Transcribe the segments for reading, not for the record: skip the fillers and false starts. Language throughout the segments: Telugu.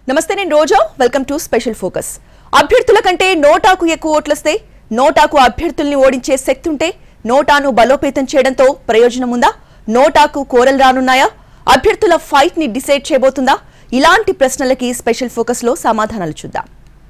నమస్తే, నేను Roja. Welcome to special focus. అభ్యర్థుల కంటే నోటాకు ఎక్కువ ఓట్లొస్తే, నోటాకు అభ్యర్థుల్ని ఓడించే శక్తి ఉంటే నోటాను బలోపేతం చేయడంతో ప్రయోజనం ఉందా? నోటాకు కోరలు రానున్నాయా? అభ్యర్థుల ఫైట్ ని డిసైడ్ చేయబోతుందా? ఇలాంటి ప్రశ్నలకి స్పెషల్ ఫోకస్ లో సమాధానాలు చూద్దాం.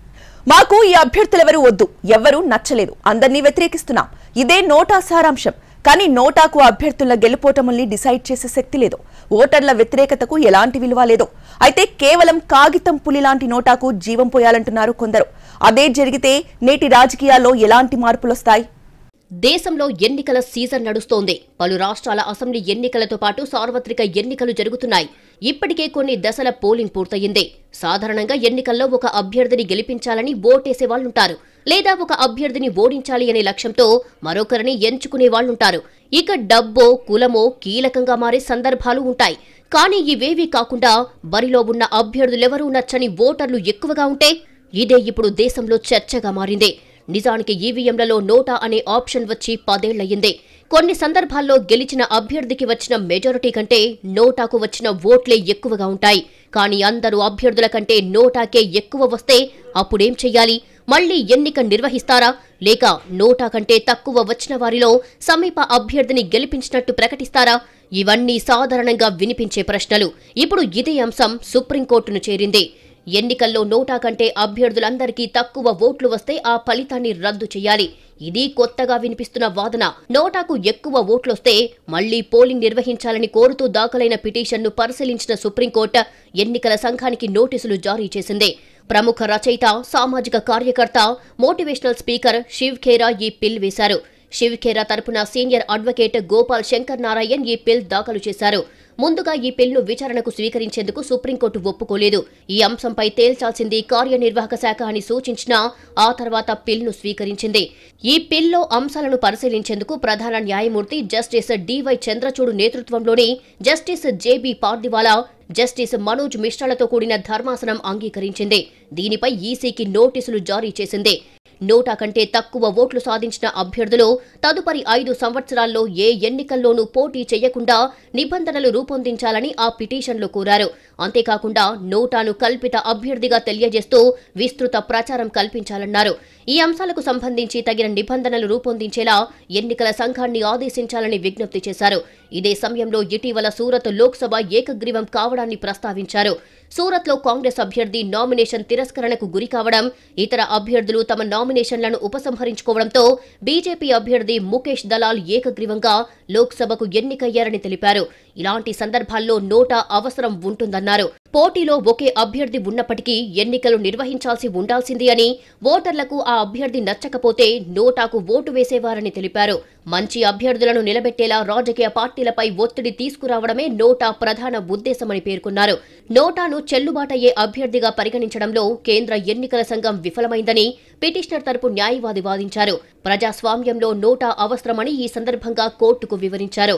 మాకు ఈ అభ్యర్థులెవరూ వద్దు, ఎవ్వరూ నచ్చలేదు, అందరినీ వ్యతిరేకిస్తున్నాం, ఇదే నోటా సారాంశం. కానీ నోటాకు అభ్యర్థుల గెలుపోటముల్ని డిసైడ్ చేసే శక్తి లేదు. ఓటర్ల వ్యతిరేకతకు ఎలాంటి విలువ లేదు. అయితే కేవలం కాగితం పులి లాంటి నోటాకు జీవం పోయాలంటున్నారు కొందరు. అదే జరిగితే నేటి రాజకీయాల్లో ఎలాంటి మార్పులొస్తాయి? దేశంలో ఎన్నికల సీజన్ నడుస్తోంది. పలు రాష్ట్రాల అసెంబ్లీ ఎన్నికలతో పాటు సార్వత్రిక ఎన్నికలు జరుగుతున్నాయి. ఇప్పటికే కొన్ని దశల పోలింగ్ పూర్తయింది. సాధారణంగా ఎన్నికల్లో ఒక అభ్యర్థిని గెలిపించాలని ఓటేసే వాళ్లుంటారు, లేదా ఒక అభ్యర్థిని ఓడించాలి అనే లక్ష్యంతో మరొకరిని ఎంచుకునే వాళ్లుంటారు. ఇక డబ్బో కులమో కీలకంగా మారే సందర్భాలు ఉంటాయి. కానీ ఇవేవీ కాకుండా బరిలో ఉన్న అభ్యర్థులెవరూ నచ్చని ఓటర్లు ఎక్కువగా ఉంటే ఇదే ఇప్పుడు దేశంలో చర్చగా మారింది. నిజానికి ఈవీఎంలలో నోటా అనే ఆప్షన్ వచ్చి 10 ఏళ్లయ్యింది. కొన్ని సందర్భాల్లో గెలిచిన అభ్యర్థికి వచ్చిన మెజారిటీ కంటే నోటాకు వచ్చిన ఓట్లే ఎక్కువగా ఉంటాయి. కానీ అందరూ అభ్యర్థుల కంటే నోటాకే ఎక్కువ వస్తే అప్పుడేం చెయ్యాలి? మళ్లీ ఎన్నిక నిర్వహిస్తారా? లేక నోటా కంటే తక్కువ వచ్చిన వారిలో సమీప అభ్యర్థిని గెలిపించినట్టు ప్రకటిస్తారా? ఇవన్నీ సాధారణంగా వినిపించే ప్రశ్నలు. ఇప్పుడు ఇదే అంశం సుప్రీంకోర్టును చేరింది. ఎన్నికల్లో నోటా కంటే అభ్యర్థులందరికీ తక్కువ ఓట్లు వస్తే ఆ ఫలితాన్ని రద్దు చేయాలి. ఇది కొత్తగా వినిపిస్తున్న వాదన. నోటాకు ఎక్కువ ఓట్లొస్తే మళ్లీ పోలింగ్ నిర్వహించాలని కోరుతూ దాఖలైన పిటిషన్ను పరిశీలించిన సుప్రీంకోర్టు ఎన్నికల సంఘానికి నోటీసులు జారీ చేసింది. ప్రముఖ రచయిత, సామాజిక కార్యకర్త, మోటివేషనల్ స్పీకర్ శివ్ ఖేరా ఈ పిల్ వేశారు. శివ్ ఖేరా తరపున సీనియర్ అడ్వకేట్ గోపాల్ శంకర్ నారాయణ్ ఈ పిల్ దాఖలు చేశారు. ముందుగా ఈ పిల్ను విచారణకు స్వీకరించేందుకు సుప్రీంకోర్టు ఒప్పుకోలేదు. ఈ అంశంపై తేల్చాల్సింది కార్యనిర్వాహక శాఖ అని సూచించినా ఆ తర్వాత పిల్ను స్వీకరించింది. ఈ పిల్లో అంశాలను పరిశీలించేందుకు ప్రధాన న్యాయమూర్తి జస్టిస్ డివై చంద్రచూడ్ నేతృత్వంలోని Justice JB Pardiwala, Justice Manoj మిశ్రాలతో కూడిన ధర్మాసనం అంగీకరించింది. దీనిపై ఈసీకి నోటీసులు జారీ చేసింది. నోటా కంటే తక్కువ ఓట్లు సాధించిన అభ్యర్థులు తదుపరి 5 సంవత్సరాల్లో ఏ ఎన్నికల్లోనూ పోటీ చేయకుండా నిబంధనలు రూపొందించాలని ఆ పిటిషన్లో కోరారు. అంతేకాకుండా నోటాను కల్పిత అభ్యర్థిగా తెలియజేస్తూ విస్తృత ప్రచారం కల్పించాలన్నారు. ఈ అంశాలకు సంబంధించి తగిన నిబంధనలు రూపొందించేలా ఎన్నికల సంఘాన్ని ఆదేశించాలని విజ్ఞప్తి చేశారు. ఇదే సమయంలో ఇటీవల సూరత్ లోక్సభ ఏకగ్రీవం కావడాన్ని ప్రస్తావించారు. సూరత్లో కాంగ్రెస్ అభ్యర్థి నామినేషన్ తిరస్కరణకు గురి కావడం, ఇతర అభ్యర్థులు తమ నామినేషన్లను ఉపసంహరించుకోవడంతో బీజేపీ అభ్యర్థి ముఖేష్ దలాల్ ఏకగ్రీవంగా లోక్సభకు ఎన్నికయ్యారని తెలిపారు. ఇలాంటి సందర్భాల్లో నోటా అవసరం ఉంటుందన్నారు. పోటీలో ఒకే అభ్యర్థి ఉన్నప్పటికీ ఎన్నికలు నిర్వహించాల్సి ఉండాల్సింది అని, ఓటర్లకు ఆ అభ్యర్థి నచ్చకపోతే నోటాకు ఓటు వేసేవారని తెలిపారు. మంచి అభ్యర్థులను నిలబెట్టేలా రాజకీయ పార్టీలపై ఒత్తిడి తీసుకురావడమే నోటా ప్రధాన ఉద్దేశమని పేర్కొన్నారు. నోటాను చెల్లుబాటయ్యే అభ్యర్థిగా పరిగణించడంలో కేంద్ర ఎన్నికల సంఘం విఫలమైందని పిటిషనర్ తరపు న్యాయవాది వాదించారు. ప్రజాస్వామ్యంలో నోటా అవసరమని ఈ సందర్భంగా కోర్టుకు వివరించారు.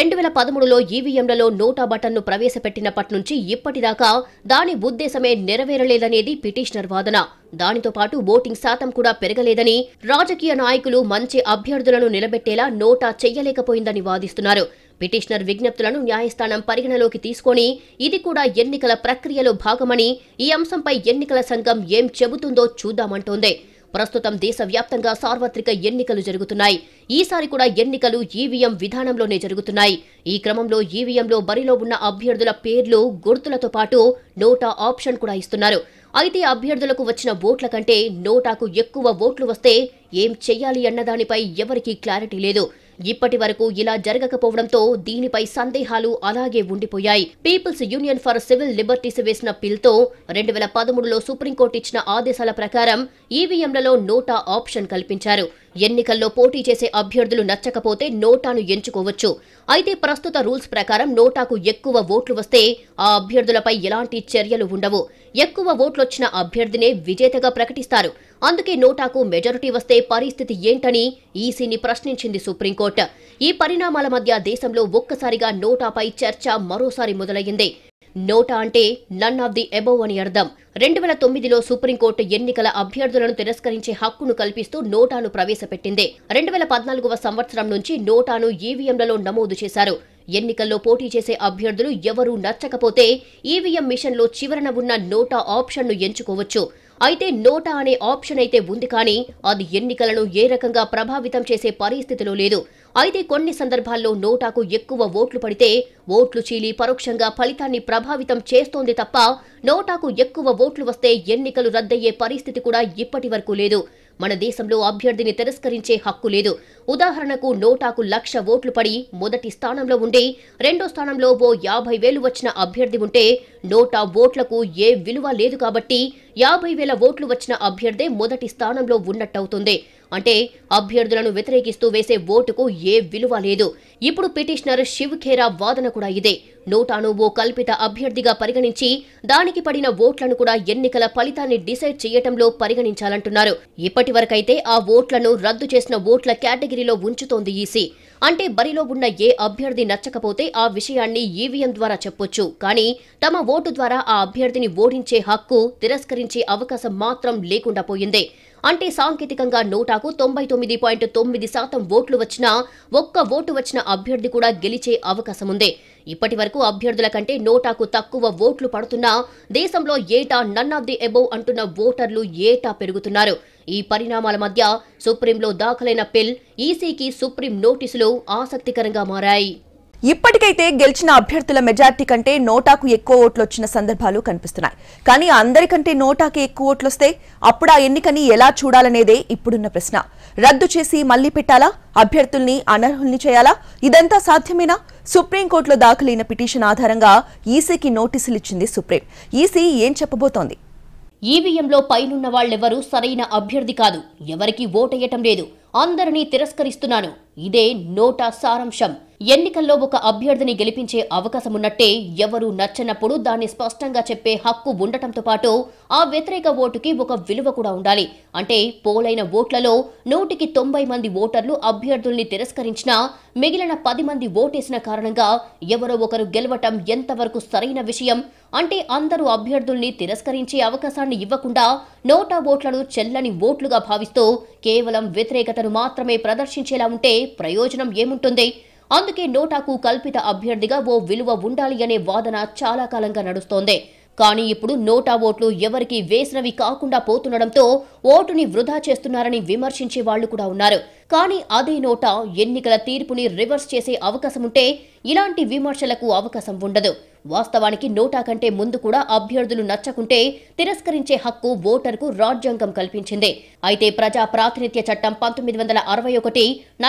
2013లో ఈవీఎంలలో నోటా బటన్ను ప్రవేశపెట్టినప్పటి నుంచి ఇప్పటిదాకా దాని ఉద్దేశమే నెరవేరలేదనేది పిటిషనర్ వాదన. దానితో పాటు ఓటింగ్ శాతం కూడా పెరగలేదని, రాజకీయ నాయకులు మంచి అభ్యర్థులను నిలబెట్టేలా నోటా చెయ్యలేకపోయిందని వాదిస్తున్నారు. పిటిషనర్ విజ్ఞప్తులను న్యాయస్థానం పరిగణలోకి తీసుకొని ఇది కూడా ఎన్నికల ప్రక్రియలో భాగమని, ఈ అంశంపై ఎన్నికల సంఘం ఏం చెబుతుందో చూద్దామంటోంది. ప్రస్తుతం దేశవ్యాప్తంగా సార్వత్రిక ఎన్నికలు జరుగుతున్నాయి. ఈసారి కూడా ఎన్నికలు ఈవీఎం విధానంలోనే జరుగుతున్నాయి. ఈ క్రమంలో ఈవీఎంలో బరిలో ఉన్న అభ్యర్థుల పేర్లు, గుర్తులతో పాటు నోటా ఆప్షన్ కూడా ఇస్తున్నారు. అయితే అభ్యర్థులకు వచ్చిన ఓట్ల కంటే నోటాకు ఎక్కువ ఓట్లు వస్తే ఏం చెయ్యాలి అన్నదానిపై ఎవరికీ క్లారిటీ లేదు. ఇప్పటి వరకు ఇలా జరగకపోవడంతో దీనిపై సందేహాలు అలాగే ఉండిపోయాయి. People's union for civil liberties వేసిన పిల్తో 2013లో సుప్రీంకోర్టు ఇచ్చిన ఆదేశాల ప్రకారం ఈవీఎంలలో నోటా ఆప్షన్ కల్పించారు. ఎన్నికల్లో పోటీ చేసే అభ్యర్థులు నచ్చకపోతే నోటాను ఎంచుకోవచ్చు. అయితే ప్రస్తుత రూల్స్ ప్రకారం నోటాకు ఎక్కువ ఓట్లు వస్తే ఆ అభ్యర్థులపై ఎలాంటి చర్యలు ఉండవు. ఎక్కువ ఓట్లొచ్చిన అభ్యర్థినే విజేతగా ప్రకటిస్తారు. అందుకే నోటాకు మెజారిటీ వస్తే పరిస్థితి ఏంటని ఈసీని ప్రశ్నించింది సుప్రీంకోర్టు. ఈ పరిణామాల మధ్య దేశంలో ఒక్కసారిగా నోటాపై చర్చ మరోసారి మొదలయ్యింది. నోటా అంటే నన్ ఆఫ్ ది అబోవ్ అని అర్థం. 2009లో సుప్రీంకోర్టు ఎన్నికల అభ్యర్థులను తిరస్కరించే హక్కును కల్పిస్తూ నోటాను ప్రవేశపెట్టింది. 2014వ సంవత్సరం నుంచి నోటాను ఈవీఎంలలో నమోదు చేశారు. ఎన్నికల్లో పోటీ చేసే అభ్యర్థులు ఎవరూ నచ్చకపోతే ఈవీఎం మిషన్లో చివరన ఉన్న నోటా ఆప్షన్ను ఎంచుకోవచ్చు. అయితే నోటా అనే ఆప్షన్ అయితే ఉంది, కానీ అది ఎన్నికలను ఏ రకంగా ప్రభావితం చేసే పరిస్థితిలో లేదు. అయితే కొన్ని సందర్భాల్లో నోటాకు ఎక్కువ ఓట్లు పడితే ఓట్లు చీలి పరోక్షంగా ఫలితాన్ని ప్రభావితం చేస్తోంది తప్ప నోటాకు ఎక్కువ ఓట్లు వస్తే ఎన్నికలు రద్దయ్యే పరిస్థితి కూడా ఇప్పటి వరకు లేదు. మన దేశంలో అభ్యర్థిని తిరస్కరించే హక్కు లేదు. ఉదాహరణకు నోటాకు 1,00,000 ఓట్లు పడి మొదటి స్థానంలో ఉండి రెండో స్థానంలో ఓ 50,000 వచ్చిన అభ్యర్థి ఉంటే నోటా ఓట్లకు ఏ విలువ లేదు కాబట్టి 50,000 ఓట్లు వచ్చిన అభ్యర్థే మొదటి స్థానంలో ఉన్నట్టవుతుంది. అంటే అభ్యర్థులను వ్యతిరేకిస్తూ వేసే ఓటుకు ఏ విలువ లేదు. ఇప్పుడు పిటిషనర్ శివ్ ఖేరా వాదన కూడా ఇదే. నోటాను ఓ కల్పిత అభ్యర్థిగా పరిగణించి దానికి పడిన ఓట్లను కూడా ఎన్నికల ఫలితాన్ని డిసైడ్ చేయటంలో పరిగణించాలంటున్నారు. ఇప్పటివరకైతే ఆ ఓట్లను రద్దు చేసిన ఓట్ల కేటగిరీలో ఉంచుతోంది ఈసీ. అంటే బరిలో ఉన్న ఏ అభ్యర్థి నచ్చకపోతే ఆ విషయాన్ని ఈవీఎం ద్వారా చెప్పొచ్చు, కానీ తమ ఓటు ద్వారా ఆ అభ్యర్థిని ఓడించే హక్కు, తిరస్కరించే అవకాశం మాత్రం లేకుండా పోయింది. అంటే సాంకేతికంగా నోటాకు 99.9% ఓట్లు వచ్చినా ఒక్క ఓటు వచ్చిన అభ్యర్థి కూడా గెలిచే అవకాశముంది. ఇప్పటి వరకు అభ్యర్థుల కంటే నోటాకు తక్కువ ఓట్లు పడుతున్నా దేశంలో ఏటా నన్ ఆఫ్ ది అబోవ్ అంటున్న ఓటర్లు ఏటా పెరుగుతున్నారు. ఈ పరిణామాల మధ్య సుప్రీంలో దాఖలైన పిల్, ఈసీకి సుప్రీం నోటీసులు ఆసక్తికరంగా మారాయి. ఇప్పటికైతే గెలిచిన అభ్యర్థుల మెజార్టీ కంటే నోటాకు ఎక్కువ ఓట్లు వచ్చిన సందర్భాలు కనిపిస్తున్నాయి. కానీ అందరికంటే నోటాకి ఎక్కువ ఓట్లొస్తే అప్పుడు ఆ ఎన్నికని ఎలా చూడాలనేదే ఇప్పుడున్న ప్రశ్న. రద్దు చేసి మళ్లీ పెట్టాలా? అభ్యర్థుల్ని అనర్హుల్ని చేయాలా? ఇదంతా సాధ్యమేనా? సుప్రీంకోర్టులో దాఖలైన పిటిషన్ ఆధారంగా ఈసీకి నోటీసులు ఇచ్చింది సుప్రీం. ఈసీ ఏం చెప్పబోతోంది? ఈవీఎంలో పైనున్న వాళ్లెవరూ సరైన అభ్యర్థి కాదు, ఎవరికి ఓటేయటం లేదు, అందరినీ తిరస్కరిస్తున్నాను. ఇదే నోటా సారాంశం. ఎన్నికల్లో ఒక అభ్యర్థిని గెలిపించే అవకాశమున్నట్టే ఎవరూ నచ్చనప్పుడు దాన్ని స్పష్టంగా చెప్పే హక్కు ఉండటంతో పాటు ఆ వ్యతిరేక ఓటుకి ఒక విలువ కూడా ఉండాలి. అంటే పోలైన ఓట్లలో 100కి 90 మంది ఓటర్లు అభ్యర్థుల్ని తిరస్కరించినా మిగిలిన 10 మంది ఓటేసిన కారణంగా ఎవరో ఒకరు గెలవటం ఎంతవరకు సరైన విషయం? అంటే అందరూ అభ్యర్థుల్ని తిరస్కరించే అవకాశాన్ని ఇవ్వకుండా నోటా ఓట్లను చెల్లని ఓట్లుగా భావిస్తూ కేవలం వ్యతిరేకతను మాత్రమే ప్రదర్శించేలా ఉంటే ప్రయోజనం ఏముంటుంది? అందుకే నోటాకు కల్పిత అభ్యర్థిగా ఓ విలువ ఉండాలి అనే వాదన చాలా కాలంగా నడుస్తోంది. కానీ ఇప్పుడు నోటా ఓట్లు ఎవరికి వేసినవి కాకుండా పోతుండటంతో ఓటుని వృధా చేస్తున్నారని విమర్శించే వాళ్లు కూడా ఉన్నారు. కానీ అదే నోటా ఎన్నికల తీర్పుని రివర్స్ చేసే అవకాశం ఉంటే ఇలాంటి విమర్శలకు అవకాశం ఉండదు. వాస్తవానికి నోటా కంటే ముందు కూడా అభ్యర్థులు నచ్చకుంటే తిరస్కరించే హక్కు ఓటర్కు రాజ్యాంగం కల్పించింది. అయితే ప్రజా ప్రాతినిధ్య చట్టం 1961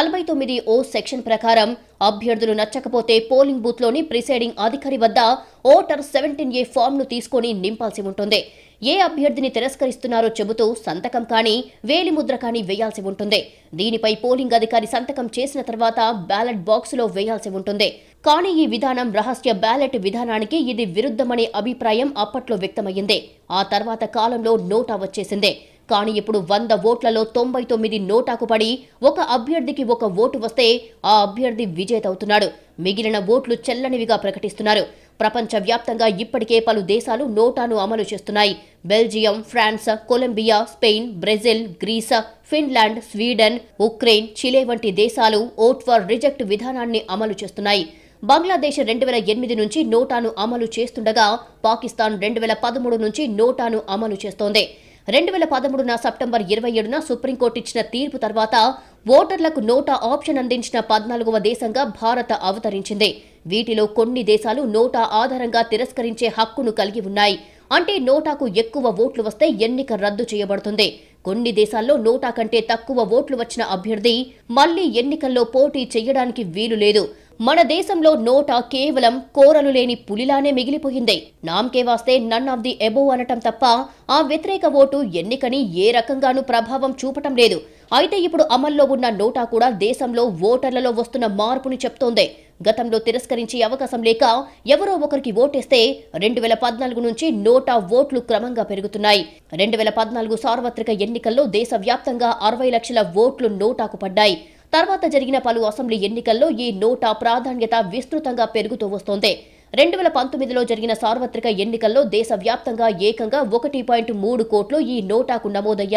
49 సెక్షన్ ప్రకారం అభ్యర్థులు నచ్చకపోతే పోలింగ్ బూత్ లోని ప్రిసైడింగ్ అధికారి వద్ద ఓటర్ 17A ఫామ్ ను తీసుకొని నింపాల్సి ఉంటుంది. ఏ అభ్యర్థిని తిరస్కరిస్తున్నారో చెబుతూ సంతకం కానీ వేలిముద్ర కానీ వేయాల్సి ఉంటుంది. దీనిపై పోలింగ్ అధికారి సంతకం చేసిన తర్వాత బ్యాలెట్ బాక్సులో వేయాల్సి ఉంటుంది. కానీ ఈ విధానం రహస్య బ్యాలెట్ విధానానికి ఇది విరుద్ధమనే అభిప్రాయం అప్పట్లో వ్యక్తమయ్యింది. ఆ తర్వాత కాలంలో నోటా వచ్చేసింది. కానీ ఇప్పుడు 100 ఓట్లలో 99 నోటాకు పడి ఒక అభ్యర్థికి ఒక ఓటు వస్తే ఆ అభ్యర్థి విజేత అవుతున్నాడు. మిగిలిన ఓట్లు చెల్లనివిగా ప్రకటిస్తున్నారు. ప్రపంచవ్యాప్తంగా ఇప్పటికే పలు దేశాలు నోటాను అమలు చేస్తున్నాయి. Belgium, France, Colombia, Spain, Brazil, Greece, Finland, Sweden, Ukraine, Chile వంటి దేశాలు ఓట్ ఫర్ రిజెక్ట్ విధానాన్ని అమలు చేస్తున్నాయి. బంగ్లాదేశ్ 2008 నుంచి నోటాను అమలు చేస్తుండగా పాకిస్తాన్ 2013 నుంచి నోటాను అమలు చేస్తోంది. 2013 సెప్టెంబర్ 27న సుప్రీంకోర్టు ఇచ్చిన తీర్పు తర్వాత ఓటర్లకు నోటా ఆప్షన్ అందించిన 14వ దేశంగా భారత్ అవతరించింది. వీటిలో కొన్ని దేశాలు నోటా ఆధారంగా తిరస్కరించే హక్కును కలిగి ఉన్నాయి. అంటే నోటాకు ఎక్కువ ఓట్లు వస్తే ఎన్నిక రద్దు చేయబడుతుంది. కొన్ని దేశాల్లో నోటా కంటే తక్కువ ఓట్లు వచ్చిన అభ్యర్థి మళ్లీ ఎన్నికల్లో పోటీ చేయడానికి వీలు లేదు. మన దేశంలో నోటా కేవలం కోరలు లేని పులిలానే మిగిలిపోయింది. నామకే వాస్తే నన్ ఆఫ్ ది అబోవ్ అనటం తప్ప ఆ వ్యతిరేక ఓటు ఎన్నికని ఏ రకంగానూ ప్రభావం చూపటం లేదు. అయితే ఇప్పుడు అమల్లో ఉన్న నోటా కూడా దేశంలో ఓటర్లలో వస్తున్న మార్పుని చెప్తోంది. గతంలో తిరస్కరించే అవకాశం లేక ఎవరో ఒకరికి ఓటేస్తే 2014 నుంచి నోటా ఓట్లు క్రమంగా పెరుగుతున్నాయి. 2014 సార్వత్రిక ఎన్నికల్లో దేశవ్యాప్తంగా 60 లక్షల ఓట్లు నోటాకు పడ్డాయి. తర్వాత జరిగిన పలు అసెంబ్లీ ఎన్నికల్లో ఈ నోటా ప్రాధాన్యత విస్తృతంగా పెరుగుతూ వస్తోంది. 2019లో జరిగిన సార్వత్రిక ఎన్నికల్లో దేశవ్యాప్తంగా ఏకంగా 1.3 కోట్లు ఈ నోటాకు నమోదయ్యాయి.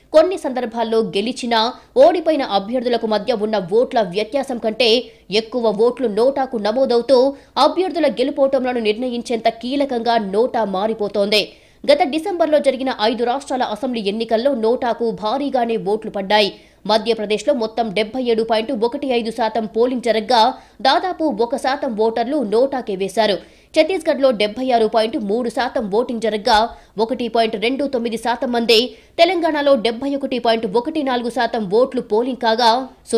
కొన్ని సందర్భాల్లో గెలిచినా ఓడిపోయిన అభ్యర్థులకు మధ్య ఉన్న ఓట్ల వ్యత్యాసం కంటే ఎక్కువ ఓట్లు నోటాకు నమోదవుతూ అభ్యర్థుల గెలుపోటములను నిర్ణయించేంత కీలకంగా నోటా మారిపోతోంది. గత డిసెంబర్లో జరిగిన 5 రాష్ట్రాల అసెంబ్లీ ఎన్నికల్లో నోటాకు భారీగానే ఓట్లు పడ్డాయి. మధ్యప్రదేశ్లో మొత్తం 77.15% పోలింగ్ జరగ్గా దాదాపు 1% ఓటర్లు నోటాకే వేశారు. ఛత్తీస్గఢ్లో 76.3% ఓటింగ్ జరగ్గా 1.29% మంది, తెలంగాణలో 71.14% ఓట్లు పోలింగ్ కాగా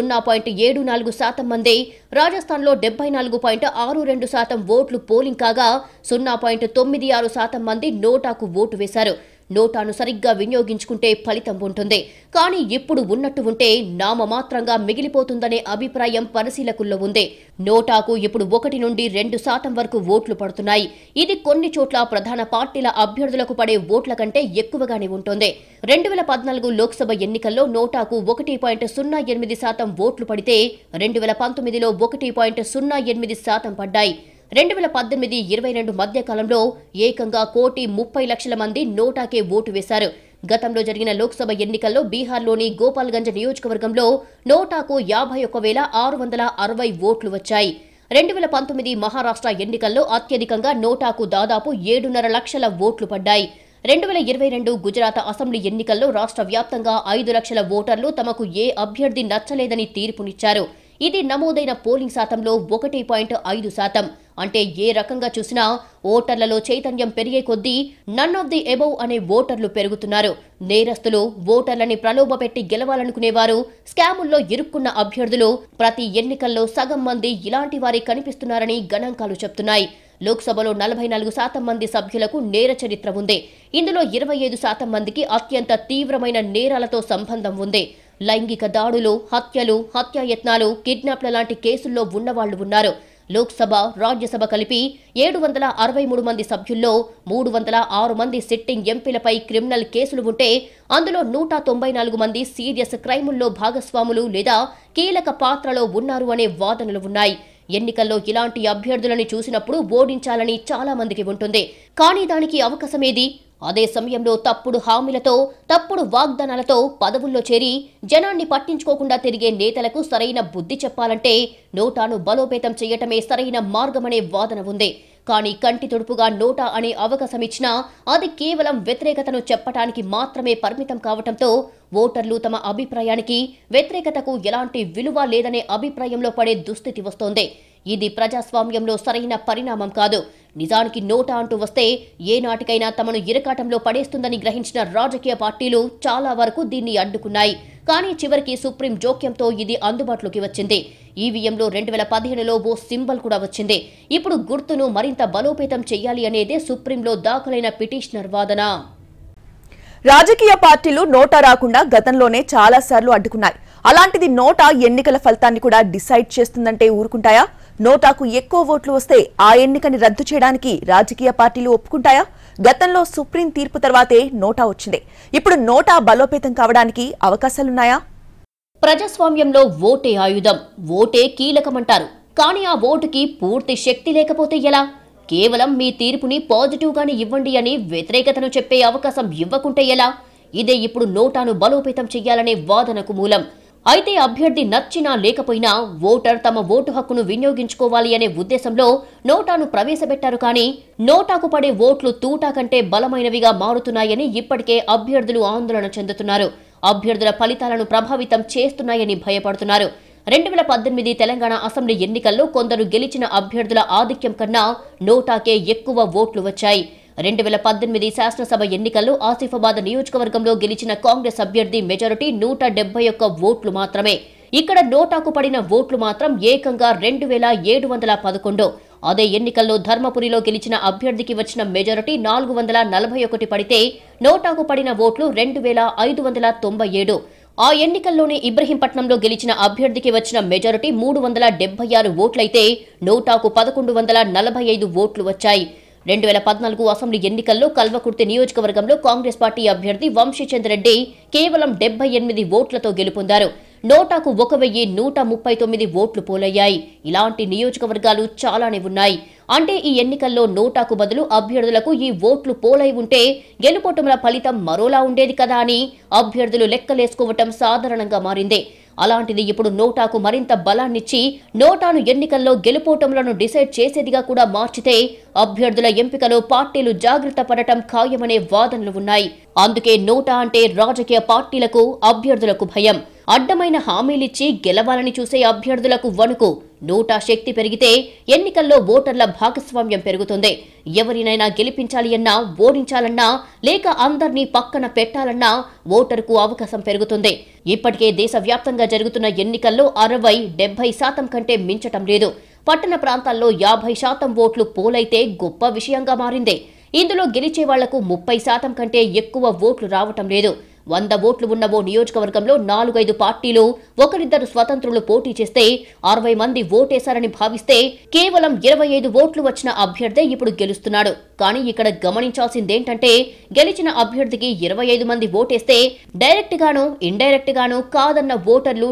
0.74% మంది, రాజస్థాన్లో 74.62% ఓట్లు పోలింగ్ కాగా 0.96% మంది నోటాకు ఓటు వేశారు. నోటాను సరిగ్గా వినియోగించుకుంటే ఫలితం ఉంటుంది. కానీ ఇప్పుడు ఉన్నట్టు ఉంటే నామమాత్రంగా మిగిలిపోతుందనే అభిప్రాయం పరిశీలకుల్లో ఉంది. నోటాకు ఇప్పుడు 1 నుండి 2% వరకు ఓట్లు పడుతున్నాయి. ఇది కొన్ని చోట్ల ప్రధాన పార్టీల అభ్యర్థులకు పడే ఓట్ల కంటే ఎక్కువగానే ఉంటుంది. 2014 లోక్సభ ఎన్నికల్లో నోటాకు 1.08% ఓట్లు పడితే 2019లో 1.08% పడ్డాయి. 2018-22 మధ్య కాలంలో ఏకంగా 1,30,00,000 మంది నోటాకే ఓటు వేశారు. గతంలో జరిగిన లోక్సభ ఎన్నికల్లో బీహార్లోని గోపాల్గంజ్ నియోజకవర్గంలో నోటాకు 51,660 ఓట్లు వచ్చాయి. 2019 మహారాష్ట్ర ఎన్నికల్లో అత్యధికంగా నోటాకు దాదాపు 7.5 లక్షల ఓట్లు పడ్డాయి. 2022 గుజరాత్ అసెంబ్లీ ఎన్నికల్లో రాష్ట్ర వ్యాప్తంగా 5 లక్షల ఓటర్లు తమకు ఏ అభ్యర్థి నచ్చలేదని తీర్పునిచ్చారు. ఇది నమోదైన పోలింగ్ శాతంలో 1.5%. అంటే ఏ రకంగా చూసినా ఓటర్లలో చైతన్యం పెరిగే కొద్దీ నన్ ఆఫ్ ది అబౌవ్ అనే ఓటర్లు పెరుగుతున్నారు. నేరస్తులు, ఓటర్లని ప్రలోభపెట్టి గెలవాలనుకునేవారు, స్కాముల్లో ఇరుక్కున్న అభ్యర్థులు ప్రతి ఎన్నికల్లో సగం మంది ఇలాంటి వారే కనిపిస్తున్నారని గణాంకాలు చెప్తున్నాయి. లోక్సభలో 44% మంది సభ్యులకు నేర చరిత్ర ఉంది. ఇందులో 25% మందికి అత్యంత తీవ్రమైన నేరాలతో సంబంధం ఉంది. లైంగిక దాడులు, హత్యలు, హత్యాయత్నాలు, కిడ్నాప్ల లాంటి కేసుల్లో ఉన్నవాళ్లు ఉన్నారు. లోక్సభ, రాజ్యసభ కలిపి 763 మంది సభ్యుల్లో 306 మంది సిట్టింగ్ ఎంపీలపై క్రిమినల్ కేసులు ఉంటే అందులో 194 మంది సీరియస్ క్రైముల్లో భాగస్వాములు లేదా కీలక పాత్రలో ఉన్నారు అనే వాదనలు ఉన్నాయి. ఎన్నికల్లో ఇలాంటి అభ్యర్థులని చూసినప్పుడు ఓడించాలని చాలా మందికి ఉంటుంది. కానీ దానికి అవకాశమేది? అదే సమయంలో తప్పుడు హామీలతో, తప్పుడు వాగ్దానాలతో పదవుల్లో చేరి జనాన్ని పట్టించుకోకుండా తిరిగే నేతలకు సరైన బుద్ధి చెప్పాలంటే నోటాను బలోపేతం చేయటమే సరైన మార్గమనే వాదన ఉంది. కానీ కంటి తుడుపుగా నోటా అనే అవకాశమిచ్చినా అది కేవలం వ్యతిరేకతను చెప్పటానికి మాత్రమే పరిమితం కావటంతో ఓటర్లు తమ అభిప్రాయానికి, వ్యతిరేకతకు ఎలాంటి విలువ లేదనే అభిప్రాయంలో పడే దుస్థితి వస్తోంది. ఇది ప్రజాస్వామ్యంలో సరైన పరిణామం కాదు. నిజానికి నోటా అంటూ వస్తే ఏనాటికైనా తమను ఇరకాటంలో పడేస్తుందని గ్రహించిన రాజకీయ పార్టీలు చాలా వరకు దీన్ని అడ్డుకున్నాయి. కానీ చివరికి సుప్రీం జోక్యంతో ఇది అందుబాటులోకి వచ్చింది. ఈవీఎంలో 2015లో ఓ సింబల్ కూడా వచ్చింది. ఇప్పుడు గుర్తును మరింత బలోపేతం చేయాలి అనేదే సుప్రీంలో దాఖలైన పిటిషనర్ వాదన. రాజకీయ పార్టీలు నోటా రాకుండా గతంలోనే చాలా సార్లు అడ్డుకున్నాయి. అలాంటిది నోటా ఎన్నికల ఫలితాన్ని కూడా డిసైడ్ చేస్తుందంటే ఊరుకుంటాయా? నోటాకు ఎక్కువ ఓట్లు వస్తే ఆ ఎన్నికని రద్దు చేయడానికి రాజకీయ పార్టీలు ఒప్పుకుంటాయా? గతంలో సుప్రీం తీర్పు తర్వాతే నోటా వచ్చింది. ఇప్పుడు నోటా బలోపేతం కావడానికి అవకాశాలున్నాయా? ప్రజాస్వామ్యంలో ఓటే ఆయుధం, ఓటే కీలకమంటారు. కానీ ఆ ఓటుకి పూర్తి శక్తి లేకపోతే ఎలా? కేవలం మీ తీర్పుని పాజిటివ్గానే ఇవ్వండి అని వ్యతిరేకతను చెప్పే అవకాశం ఇవ్వకుంటే ఎలా? ఇదే ఇప్పుడు నోటాను బలోపేతం చెయ్యాలనే వాదనకు మూలం. అయితే అభ్యర్థి నచ్చినా లేకపోయినా ఓటర్ తమ ఓటు హక్కును వినియోగించుకోవాలి అనే ఉద్దేశంలో నోటాను ప్రవేశపెట్టారు. కానీ నోటాకు పడే ఓట్లు తూటా కంటే బలమైనవిగా మారుతున్నాయని ఇప్పటికే అభ్యర్థులు ఆందోళన చెందుతున్నారు. అభ్యర్థుల ఫలితాలను ప్రభావితం చేస్తున్నాయని భయపడుతున్నారు. 2018 తెలంగాణ అసెంబ్లీ ఎన్నికల్లో కొందరు గెలిచిన అభ్యర్థుల ఆధిక్యం కన్నా నోటాకే ఎక్కువ ఓట్లు వచ్చాయి. 2018 శాసనసభ ఎన్నికల్లో ఆసిఫాబాద్ నియోజకవర్గంలో గెలిచిన కాంగ్రెస్ అభ్యర్థి మెజారిటీ 171 ఓట్లు మాత్రమే. ఇక్కడ నోటాకు పడిన ఓట్లు మాత్రం ఏకంగా 2,711. అదే ఎన్నికల్లో ధర్మపురిలో గెలిచిన అభ్యర్థికి వచ్చిన మెజారిటీ 441 పడితే నోటాకు పడిన ఓట్లు 2,597. ఆ ఎన్నికల్లోనే ఇబ్రహీంపట్నంలో గెలిచిన అభ్యర్థికి వచ్చిన మెజారిటీ 376 ఓట్లయితే నోటాకు 1,145 ఓట్లు వచ్చాయి. 2014 అసెంబ్లీ ఎన్నికల్లో కల్వకుర్తి నియోజకవర్గంలో కాంగ్రెస్ పార్టీ అభ్యర్థి వంశీచంద్రెడ్డి కేవలం 78 ఓట్లతో గెలుపొందారు. నోటాకు 1139 ఓట్లు పోలయ్యాయి. ఇలాంటి నియోజకవర్గాలు చాలానే ఉన్నాయి. అంటే ఈ ఎన్నికల్లో నోటాకు బదులు అభ్యర్థులకు ఈ ఓట్లు పోలై ఉంటే గెలుపోటముల ఫలితం మరోలా ఉండేది కదా అని అభ్యర్థులు లెక్కలేసుకోవటం సాధారణంగా మారింది. అలాంటిది ఇప్పుడు నోటాకు మరింత బలాన్నిచ్చి నోటాను ఎన్నికల్లో గెలుపోటములను డిసైడ్ చేసేదిగా కూడా మార్చితే అభ్యర్థుల ఎంపికలో పార్టీలు జాగ్రత్త పడటం ఖాయమనే వాదనలు ఉన్నాయి. అందుకే నోటా అంటే రాజకీయ పార్టీలకు, అభ్యర్థులకు భయం. అడ్డమైన హామీలిచ్చి గెలవాలని చూసే అభ్యర్థులకు వణుకు. నోటా శక్తి పెరిగితే ఎన్నికల్లో ఓటర్ల భాగస్వామ్యం పెరుగుతుంది. ఎవరినైనా గెలిపించాలి అన్నా, ఓడించాలన్నా, లేక అందర్నీ పక్కన పెట్టాలన్నా ఓటరుకు అవకాశం పెరుగుతుంది. ఇప్పటికే దేశవ్యాప్తంగా జరుగుతున్న ఎన్నికల్లో 60-70% కంటే మించటం లేదు. పట్టణ ప్రాంతాల్లో 50% ఓట్లు పోలైతే గొప్ప విషయంగా మారింది. ఇందులో గెలిచే వాళ్లకు 30% కంటే ఎక్కువ ఓట్లు రావటం లేదు. 100 ఓట్లు ఉన్న ఓ నియోజకవర్గంలో 4-5 పార్టీలు, 1-2 స్వతంత్రులు పోటీ చేస్తే 60 మంది ఓటేశారని భావిస్తే కేవలం 25 ఓట్లు వచ్చిన అభ్యర్థే ఇప్పుడు గెలుస్తున్నాడు. కానీ ఇక్కడ గమనించాల్సిందేంటంటే గెలిచిన అభ్యర్థికి 25 మంది ఓటేస్తే డైరెక్ట్ గాను, ఇండైరెక్ట్ గాను కాదన్న ఓటర్లు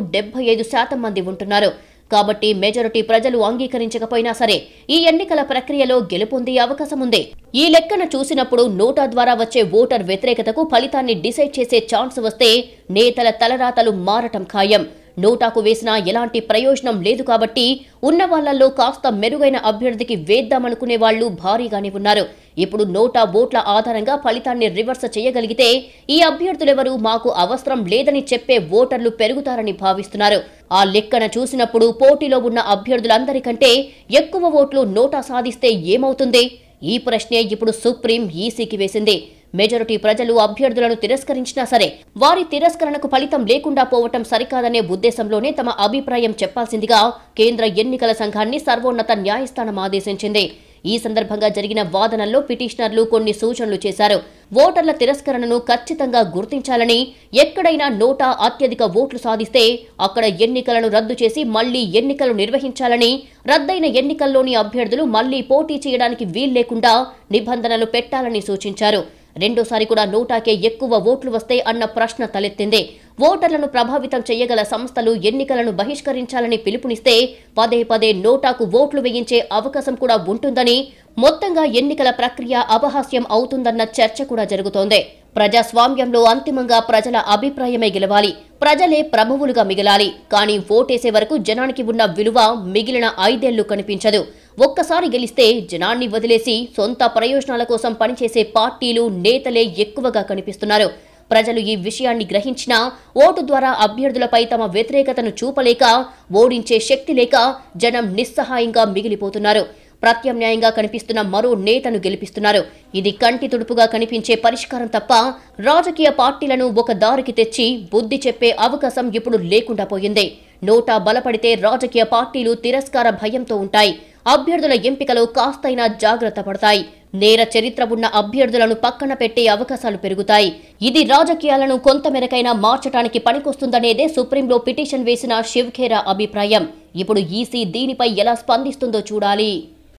75% మంది ఉంటున్నారు. కాబట్టి మెజారిటీ ప్రజలు అంగీకరించకపోయినా సరే ఈ ఎన్నికల ప్రక్రియలో గెలుపొందే అవకాశం ఉంది. ఈ లెక్కన చూసినప్పుడు నోటా ద్వారా వచ్చే ఓటర్ వ్యతిరేకతకు ఫలితాన్ని డిసైడ్ చేసే ఛాన్స్ వస్తే నేతల తలరాతలు మారటం ఖాయం. నోటాకు వేసినా ఎలాంటి ప్రయోజనం లేదు కాబట్టి ఉన్న వాళ్లలో కాస్త మెరుగైన అభ్యర్థికి వేద్దామనుకునే వాళ్లు భారీగానే ఉన్నారు. ఇప్పుడు నోటా ఓట్ల ఆధారంగా ఫలితాన్ని రివర్స్ చేయగలిగితే ఈ అభ్యర్థులెవరూ మాకు అవసరం లేదని చెప్పే ఓటర్లు పెరుగుతారని భావిస్తున్నారు. ఆ లెక్కన చూసినప్పుడు పోటీలో ఉన్న అభ్యర్థులందరికంటే ఎక్కువ ఓట్లు నోటా సాధిస్తే ఏమవుతుంది? ఈ ప్రశ్నే ఇప్పుడు సుప్రీం ఈసీకి వేసింది. మెజారిటీ ప్రజలు అభ్యర్థులను తిరస్కరించినా సరే వారి తిరస్కరణకు ఫలితం లేకుండా పోవటం సరికాదనే ఉద్దేశంలోనే తమ అభిప్రాయం చెప్పాల్సిందిగా కేంద్ర ఎన్నికల సంఘాన్ని సర్వోన్నత న్యాయస్థానం ఆదేశించింది. ఈ సందర్భంగా జరిగిన వాదనల్లో పిటిషనర్లు కొన్ని సూచనలు చేశారు. ఓటర్ల తిరస్కరణను ఖచ్చితంగా గుర్తించాలని, ఎక్కడైనా నోటా అత్యధిక ఓట్లు సాధిస్తే అక్కడ ఎన్నికలను రద్దు చేసి మళ్లీ ఎన్నికలు నిర్వహించాలని, రద్దయిన ఎన్నికల్లోని అభ్యర్థులు మళ్లీ పోటీ చేయడానికి వీల్లేకుండా నిబంధనలు పెట్టాలని సూచించారు. రెండోసారి కూడా నోటాకే ఎక్కువ ఓట్లు వస్తే అన్న ప్రశ్న తలెత్తింది. ఓటర్లను ప్రభావితం చేయగల సంస్థలు ఎన్నికలను బహిష్కరించాలని పిలుపునిస్తే పదే నోటాకు ఓట్లు వేయించే అవకాశం కూడా ఉంటుందని, మొత్తంగా ఎన్నికల ప్రక్రియ అపహాస్యం అవుతుందన్న చర్చ కూడా జరుగుతోంది. ప్రజాస్వామ్యంలో అంతిమంగా ప్రజల అభిప్రాయమే గెలవాలి, ప్రజలే ప్రభువులుగా మిగలాలి. కానీ ఓటేసే వరకు జనానికి ఉన్న విలువ మిగిలిన 5 ఏళ్లు కనిపించదు. ఒక్కసారి గెలిస్తే జనాన్ని వదిలేసి సొంత ప్రయోజనాల కోసం పనిచేసే పార్టీలు, నేతలే ఎక్కువగా కనిపిస్తున్నారు. ప్రజలు ఈ విషయాన్ని గ్రహించినా ఓటు ద్వారా అభ్యర్థులపై తమ వ్యతిరేకతను చూపలేక, ఓడించే శక్తి లేక జనం నిస్సహాయంగా మిగిలిపోతున్నారు. ప్రత్యామ్నాయంగా కనిపిస్తున్న మరో నేతను గెలిపిస్తున్నారు. ఇది కంటి తుడుపుగా కనిపించే పరిష్కారం తప్ప రాజకీయ పార్టీలను ఒక దారికి తెచ్చి బుద్ధి చెప్పే అవకాశం ఇప్పుడు లేకుండా పోయింది. నోటా బలపడితే రాజకీయ పార్టీలు తిరస్కార భయంతో ఉంటాయి. అభ్యర్థుల ఎంపికలో కాస్తైనా జాగ్రత్త పడతాయి. నేర చరిత్ర ఉన్న అభ్యర్థులను పక్కన పెట్టే అవకాశాలు పెరుగుతాయి. ఇది రాజకీయాలను కొంతమేరకైనా మార్చడానికి పనికొస్తుందనేదే సుప్రీంలో పిటిషన్ వేసిన శివఖేరా అభిప్రాయం. ఇప్పుడు ఈసీ దీనిపై ఎలా స్పందిస్తుందో చూడాలి.